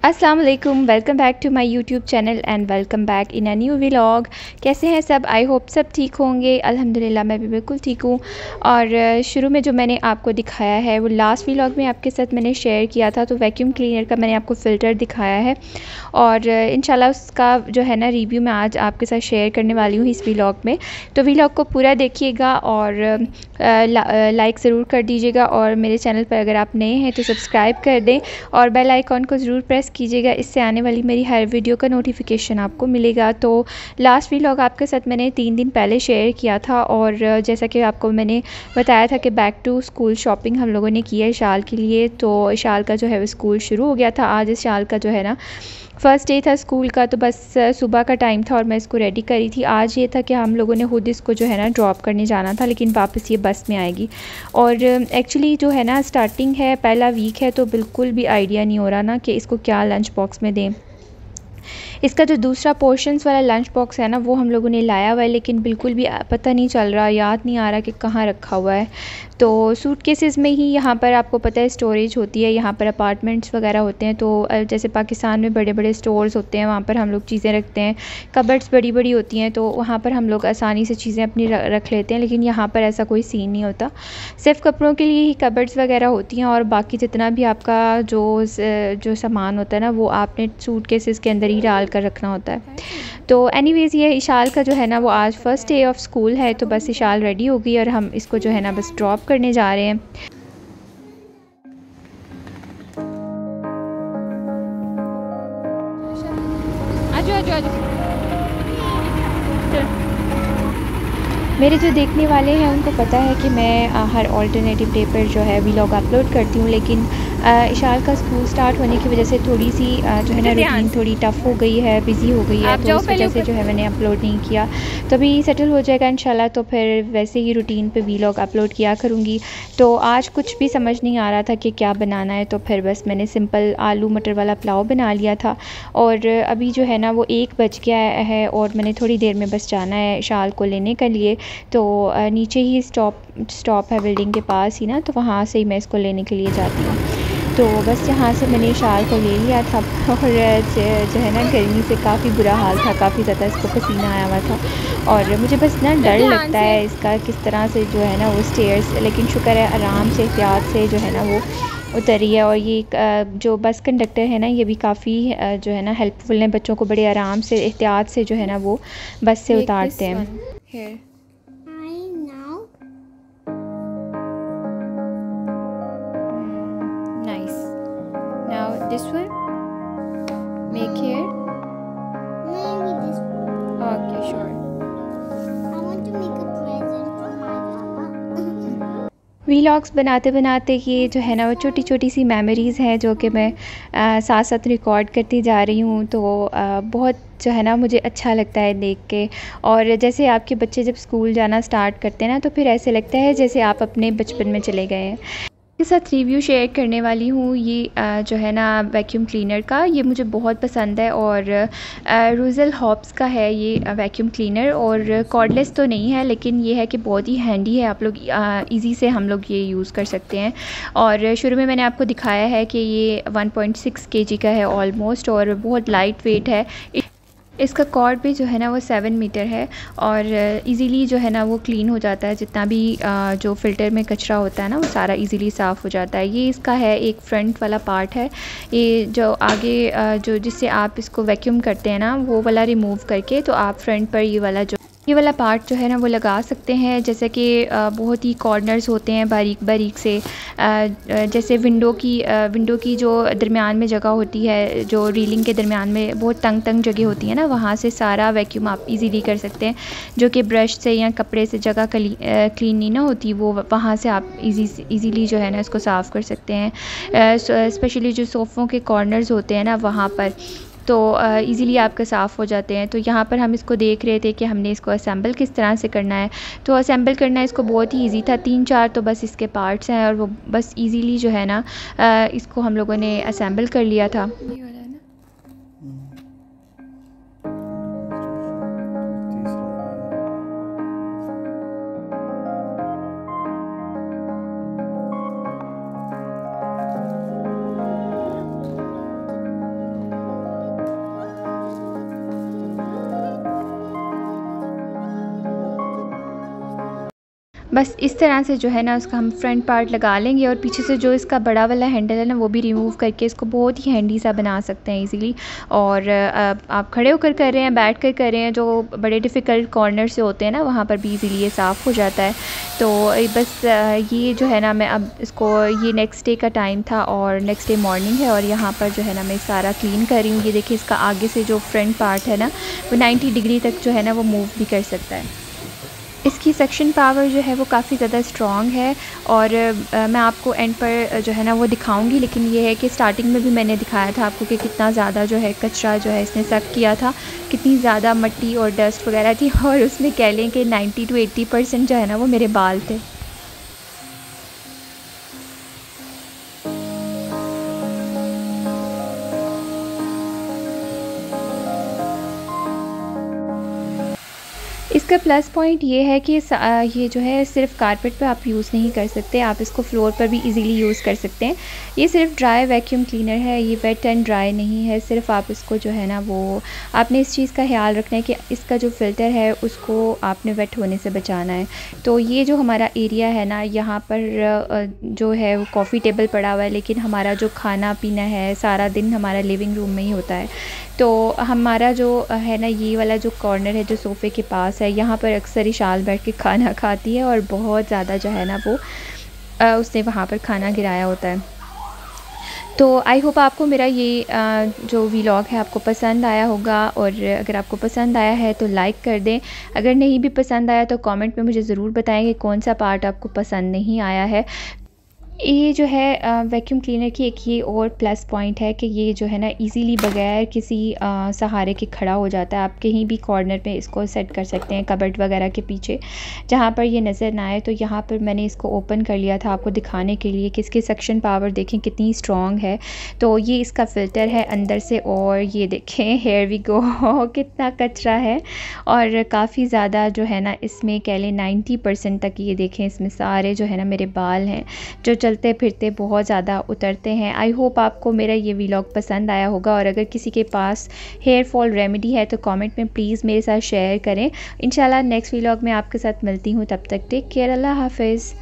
अस्सलाम वालेकुम, welcome back to my YouTube channel and welcome back in a new vlog. कैसे हैं सब? आई होप सब ठीक होंगे। अल्हम्दुलिल्लाह मैं भी बिल्कुल ठीक हूँ। और शुरू में जो मैंने आपको दिखाया है वो लास्ट व्लॉग में आपके साथ मैंने शेयर किया था, तो वैक्यूम क्लीनर का मैंने आपको फ़िल्टर दिखाया है और इंशाल्लाह उसका जो है ना रिव्यू मैं आज आपके साथ शेयर करने वाली हूँ इस व्लॉग में। तो व्लॉग को पूरा देखिएगा और लाइक ज़रूर कर दीजिएगा और मेरे चैनल पर अगर आप नए हैं तो सब्सक्राइब कर दें और बेल आइकॉन को ज़रूर प्रेस कीजिएगा। इससे आने वाली मेरी हर वीडियो का नोटिफिकेशन आपको मिलेगा। तो लास्ट व्लॉग आपके साथ मैंने 3 दिन पहले शेयर किया था और जैसा कि आपको मैंने बताया था कि बैक टू स्कूल शॉपिंग हम लोगों ने की है इशाल के लिए। तो इशाल का जो है वो स्कूल शुरू हो गया था। आज इशाल का जो है ना फ़र्स्ट डे था स्कूल का, तो बस सुबह का टाइम था और मैं इसको रेडी करी थी। आज ये था कि हम लोगों ने खुद इसको जो है ना ड्रॉप करने जाना था, लेकिन वापस ये बस में आएगी। और एक्चुअली जो है ना स्टार्टिंग है, पहला वीक है, तो बिल्कुल भी आइडिया नहीं हो रहा ना कि इसको क्या लंच बॉक्स में दें। इसका जो दूसरा पोर्शंस वाला लंच बॉक्स है ना वो हम लोगों ने लाया हुआ है, लेकिन बिल्कुल भी पता नहीं चल रहा, याद नहीं आ रहा कि कहाँ रखा हुआ है। तो सूटकेसेस में ही यहाँ पर आपको पता है स्टोरेज होती है, यहाँ पर अपार्टमेंट्स वगैरह होते हैं। तो जैसे पाकिस्तान में बड़े बड़े स्टोर्स होते हैं, वहाँ पर हम लोग चीज़ें रखते हैं। कबर्ड्स बड़ी बड़ी होती हैं, तो वहाँ पर हम लोग आसानी से चीज़ें अपनी रख लेते हैं, लेकिन यहाँ पर ऐसा कोई सीन नहीं होता। सिर्फ कपड़ों के लिए ही कबर्ड्स वगैरह होती हैं और बाकी जितना भी आपका जो सामान होता है ना वो आपने सूटकेसेस के अंदर ही डाल कर रखना होता है। तो एनीवेज़ ये इशाल का जो है ना वो आज फ़र्स्ट डे ऑफ स्कूल है, तो बस इशाल रेडी हो गई और हम इसको जो है ना बस ड्रॉप करने जा रहे हैं। आजो आजो आजो। मेरे जो देखने वाले हैं उनको पता है कि मैं हर ऑल्टरनेटिव डे पर जो है व्लॉग अपलोड करती हूँ, लेकिन इशाल का स्कूल स्टार्ट होने की वजह से थोड़ी सी जो है ना रूटीन थोड़ी टफ़ हो गई है, बिज़ी हो गई है, तो उस वजह से जो है मैंने अपलोड नहीं किया। तो अभी सेटल हो जाएगा इंशाल्लाह, तो फिर वैसे ही रूटीन पे व्लॉग अपलोड किया करूँगी। तो आज कुछ भी समझ नहीं आ रहा था कि क्या बनाना है, तो फिर बस मैंने सिंपल आलू मटर वाला पुलाव बना लिया था। और अभी जो है ना वो 1 बज गया है और मैंने थोड़ी देर में बस जाना है इशाल को लेने के लिए। तो नीचे ही स्टॉप है बिल्डिंग के पास ही ना, तो वहाँ से ही मैं इसको लेने के लिए जाती हूँ। तो बस यहाँ से मैंने इशाल को ले लिया था और जो है ना गर्मी से काफ़ी बुरा हाल था, काफ़ी ज़्यादा इसको पसीना आया हुआ था और मुझे बस ना डर लगता है इसका किस तरह से जो है ना वो स्टेयर्स, लेकिन शुक्र है आराम से एहतियात से जो है ना वो उतरी है। और ये जो बस कंडक्टर है ना ये भी काफ़ी जो है ना हेल्पफुल हैं, बच्चों को बड़े आराम से एहतियात से जो है ना वो बस से उतारते हैं। Nice. Now this one. Make here. Maybe this one. Okay, sure. I want to make a present for my papa. Vlogs बनाते बनाते ये जो है ना वो छोटी छोटी सी मेमोरीज़ हैं जो कि मैं साथ साथ रिकॉर्ड करती जा रही हूँ। तो बहुत जो है ना मुझे अच्छा लगता है देख के। और जैसे आपके बच्चे जब स्कूल जाना स्टार्ट करते हैं ना, तो फिर ऐसे लगता है जैसे आप अपने बचपन में चले गए हैं। के साथ रिव्यू शेयर करने वाली हूँ। ये जो है ना वैक्यूम क्लीनर का, ये मुझे बहुत पसंद है और रूज़ल हॉब्स का है ये वैक्यूम क्लीनर। और कॉर्डलेस तो नहीं है, लेकिन ये है कि बहुत ही हैंडी है, आप लोग इजी से हम लोग ये यूज़ कर सकते हैं। और शुरू में मैंने आपको दिखाया है कि ये 1.6 केजी का है ऑलमोस्ट और बहुत लाइट वेट है। इसका कॉर्ड भी जो है ना वो 7 मीटर है और इजीली जो है ना वो क्लीन हो जाता है। जितना भी जो फ़िल्टर में कचरा होता है ना वो सारा इजीली साफ़ हो जाता है। ये इसका है एक फ्रंट वाला पार्ट है, ये जो आगे जो जिससे आप इसको वैक्यूम करते हैं ना वो वाला रिमूव करके तो आप फ्रंट पर ये वाला पार्ट जो है ना वो लगा सकते हैं। जैसे कि बहुत ही कॉर्नर्स होते हैं बारीक बारीक से, जैसे विंडो की जो दरमियान में जगह होती है, जो रीलिंग के दरमियान में बहुत तंग तंग जगह होती है ना, वहाँ से सारा वैक्यूम आप इजीली कर सकते हैं। जो कि ब्रश से या कपड़े से जगह क्लीन नहीं ना होती, वो वहाँ से आप इजीली जो है ना इसको साफ़ कर सकते हैं। स्पेशली जो सोफ़ों के कॉर्नर्स होते हैं ना वहाँ पर, तो इजीली आपके साफ़ हो जाते हैं। तो यहाँ पर हम इसको देख रहे थे कि हमने इसको असेंबल किस तरह से करना है। तो असेंबल करना इसको बहुत ही इजी था, 3-4 तो बस इसके पार्ट्स हैं और वो बस इजीली जो है ना इसको हम लोगों ने असेंबल कर लिया था। ये वाला है ना। बस इस तरह से जो है ना उसका हम फ्रंट पार्ट लगा लेंगे और पीछे से जो इसका बड़ा वाला हैंडल है ना वो भी रिमूव करके इसको बहुत ही हैंडी सा बना सकते हैं इजीली। और आप खड़े होकर कर रहे हैं, बैठ कर कर रहे हैं, जो बड़े डिफ़िकल्ट कॉर्नर से होते हैं ना वहाँ पर भी इजीली ये साफ़ हो जाता है। तो बस ये जो है ना मैं अब इसको, ये नेक्स्ट डे का टाइम था और नेक्स्ट डे मॉर्निंग है और यहाँ पर जो है ना मैं सारा क्लीन कर रही हूँ। ये देखिए इसका आगे से जो फ्रंट पार्ट है ना वो 90 डिग्री तक जो है ना वो मूव भी कर सकता है। इसकी सक्शन पावर जो है वो काफ़ी ज़्यादा स्ट्रॉन्ग है और मैं आपको एंड पर जो है ना वो दिखाऊंगी। लेकिन ये है कि स्टार्टिंग में भी मैंने दिखाया था आपको कि कितना ज़्यादा जो है कचरा जो है इसने सक किया था, कितनी ज़्यादा मिट्टी और डस्ट वगैरह थी और उसमें कह लें कि 90 to 80% जो है ना वो मेरे बाल थे। इसका प्लस पॉइंट ये है कि ये जो है सिर्फ कारपेट पे आप यूज़ नहीं कर सकते, आप इसको फ्लोर पर भी इजीली यूज़ कर सकते हैं। ये सिर्फ ड्राई वैक्यूम क्लीनर है, ये वेट एंड ड्राई नहीं है। सिर्फ आप इसको जो है ना वो आपने इस चीज़ का ख्याल रखना है कि इसका जो फ़िल्टर है उसको आपने वेट होने से बचाना है। तो ये जो हमारा एरिया है ना यहाँ पर जो है वो कॉफ़ी टेबल पड़ा हुआ है, लेकिन हमारा जो खाना पीना है सारा दिन हमारा लिविंग रूम में ही होता है। तो हमारा जो है ना ये वाला जो कॉर्नर है जो सोफ़े के पास है, यहाँ पर अक्सर इशाल बैठ के खाना खाती है और बहुत ज़्यादा जो है ना वो उसने वहाँ पर खाना गिराया होता है। तो आई होप आपको मेरा ये जो व्लॉग है आपको पसंद आया होगा, और अगर आपको पसंद आया है तो लाइक कर दें। अगर नहीं भी पसंद आया तो कमेंट में मुझे ज़रूर बताएं कि कौन सा पार्ट आपको पसंद नहीं आया है। ये जो है वैक्यूम क्लीनर की एक ये और प्लस पॉइंट है कि ये जो है ना इजीली बगैर किसी सहारे के खड़ा हो जाता है। आप कहीं भी कॉर्नर पे इसको सेट कर सकते हैं, कबर्ड वगैरह के पीछे जहाँ पर ये नज़र ना आए। तो यहाँ पर मैंने इसको ओपन कर लिया था आपको दिखाने के लिए कि इसकी सक्शन पावर देखें कितनी स्ट्रॉन्ग है। तो ये इसका फ़िल्टर है अंदर से, और ये देखें हेयर वी गो कितना कचरा है और काफ़ी ज़्यादा जो है ना इसमें कह लें 90% तक ये देखें इसमें सारे जो है ना मेरे बाल हैं जो चलते फिरते बहुत ज़्यादा उतरते हैं। आई होप आपको मेरा ये व्लॉग पसंद आया होगा, और अगर किसी के पास हेयर फॉल रेमेडी है तो कमेंट में प्लीज़ मेरे साथ शेयर करें। इंशाल्लाह नेक्स्ट व्लॉग में आपके साथ मिलती हूँ, तब तक टेक केयर, अल्लाह हाफ़िज़।